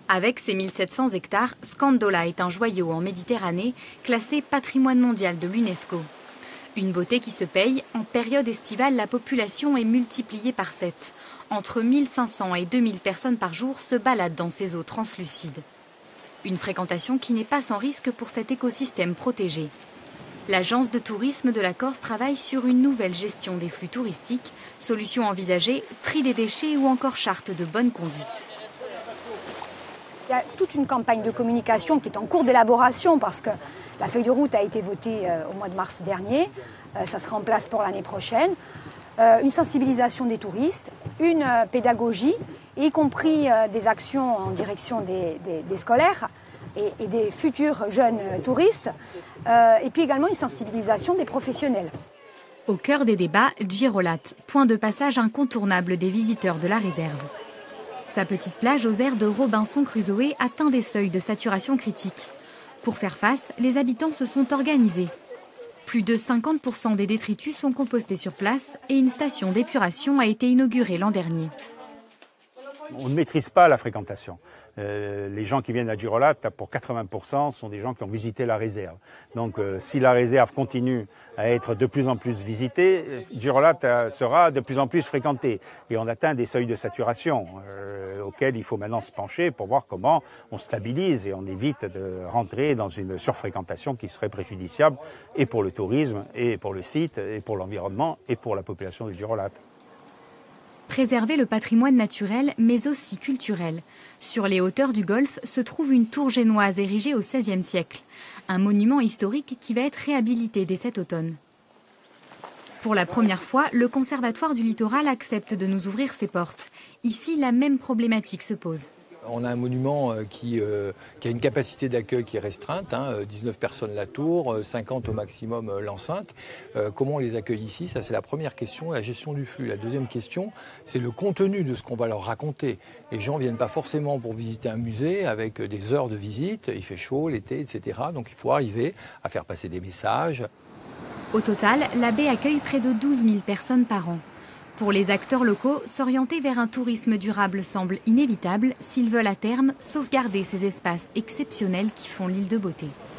Avec ses 1700 hectares, Scandola est un joyau en Méditerranée, classé patrimoine mondial de l'UNESCO. Une beauté qui se paye, en période estivale, la population est multipliée par 7. Entre 1500 et 2000 personnes par jour se baladent dans ces eaux translucides. Une fréquentation qui n'est pas sans risque pour cet écosystème protégé. L'agence de tourisme de la Corse travaille sur une nouvelle gestion des flux touristiques, solutions envisagées, tri des déchets ou encore charte de bonne conduite. Il y a toute une campagne de communication qui est en cours d'élaboration parce que la feuille de route a été votée au mois de mars dernier. Ça sera en place pour l'année prochaine. Une sensibilisation des touristes, une pédagogie, y compris des actions en direction des scolaires et des futurs jeunes touristes. Et puis également une sensibilisation des professionnels. Au cœur des débats, Girolate, point de passage incontournable des visiteurs de la réserve. Sa petite plage aux aires de Robinson Crusoe atteint des seuils de saturation critiques. Pour faire face, les habitants se sont organisés. Plus de 50% des détritus sont compostés sur place et une station d'épuration a été inaugurée l'an dernier. On ne maîtrise pas la fréquentation. Les gens qui viennent à Girolate, pour 80%, sont des gens qui ont visité la réserve. Donc si la réserve continue à être de plus en plus visitée, Girolate sera de plus en plus fréquentée. Et on atteint des seuils de saturation auxquels il faut maintenant se pencher pour voir comment on stabilise et on évite de rentrer dans une surfréquentation qui serait préjudiciable et pour le tourisme, et pour le site, et pour l'environnement, et pour la population de Girolate. Préserver le patrimoine naturel, mais aussi culturel. Sur les hauteurs du golfe se trouve une tour génoise érigée au XVIe siècle. Un monument historique qui va être réhabilité dès cet automne. Pour la première fois, le Conservatoire du littoral accepte de nous ouvrir ses portes. Ici, la même problématique se pose. On a un monument qui a une capacité d'accueil qui est restreinte, 19 personnes la tour, 50 au maximum l'enceinte. Comment on les accueille ici? Ça, c'est la première question, la gestion du flux. La deuxième question, c'est le contenu de ce qu'on va leur raconter. Les gens ne viennent pas forcément pour visiter un musée avec des heures de visite, il fait chaud l'été, etc. Donc il faut arriver à faire passer des messages. Au total, la baie accueille près de 12 000 personnes par an. Pour les acteurs locaux, s'orienter vers un tourisme durable semble inévitable s'ils veulent à terme sauvegarder ces espaces exceptionnels qui font l'île de beauté.